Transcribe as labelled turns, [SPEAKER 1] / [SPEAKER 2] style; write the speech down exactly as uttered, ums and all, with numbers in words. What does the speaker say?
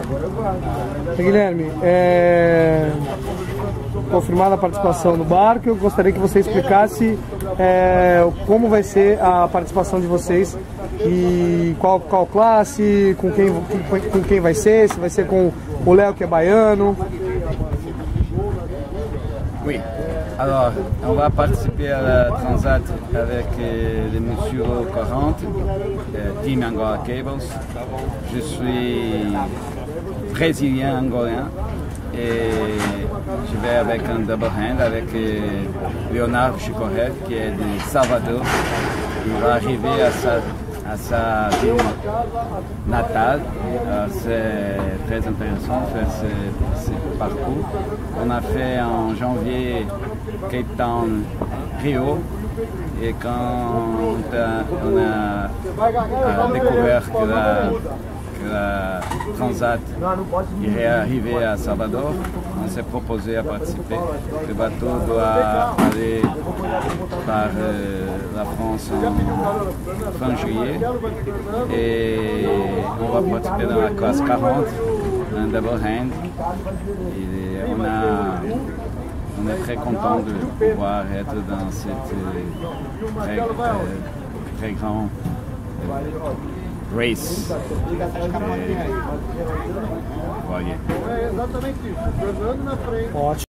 [SPEAKER 1] Guilherme, é... confirmada a participação no barco, eu gostaria que você explicasse é, como vai ser a participação de vocês e qual, qual classe, com quem, com quem vai ser, se vai ser com o Léo, que é baiano.
[SPEAKER 2] Oui, alors on va participer à la Transat avec euh, le monsieur quarante, euh, Team Angola Cables. Je suis brésilien angolien et je vais avec un double hand avec euh, Leonardo Chicorret qui est de Salvador. Il va arriver à sa, à sa ville natale. C'est très intéressant de faire ce, ce parcours. On a fait en janvier Cape Town, Rio, et quand on a, on a, a découvert que la, que la Transat irait arriver à Salvador, on s'est proposé à participer. Le bateau doit aller par euh, la France en fin juillet et on va participer dans la classe quarante, un double hand. Et on, a, on est très content de pouvoir être dans cette très, très, très grande race. Et, voyez.
[SPEAKER 1] Ótimo.